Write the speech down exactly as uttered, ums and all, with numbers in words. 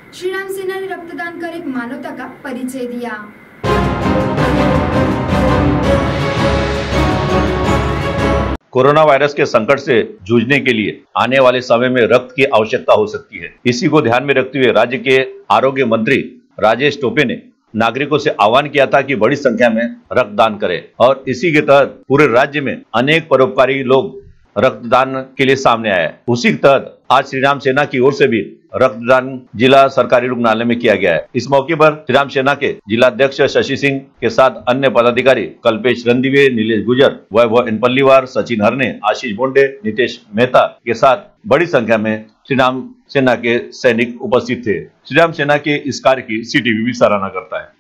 श्रीराम सेना ने रक्तदान कर एक मानवता का परिचय दिया। कोरोना वायरस के संकट से जूझने के लिए आने वाले समय में रक्त की आवश्यकता हो सकती है। इसी को ध्यान में रखते हुए राज्य के आरोग्य मंत्री राजेश टोपे ने नागरिकों से आह्वान किया था कि बड़ी संख्या में रक्तदान करें और इसी के तहत पूरे राज्य में अनेक परोपकारी लोग रक्तदान के लिए सामने आए। उसी के तहत आज श्रीराम सेना की ओर से भी रक्तदान जिला सरकारी रुग्णालय में किया गया है। इस मौके पर श्रीराम सेना के जिला अध्यक्ष शशि सिंह के साथ अन्य पदाधिकारी कल्पेश रंदिवे, नीलेश गुजर, वैभव इनपल्लीवार, सचिन हरने, आशीष बोंडे, नितेश मेहता के साथ बड़ी संख्या में श्रीराम सेना के सैनिक उपस्थित थे। श्रीराम सेना के इस कार्य की सीटीवी भी सराहना करता है।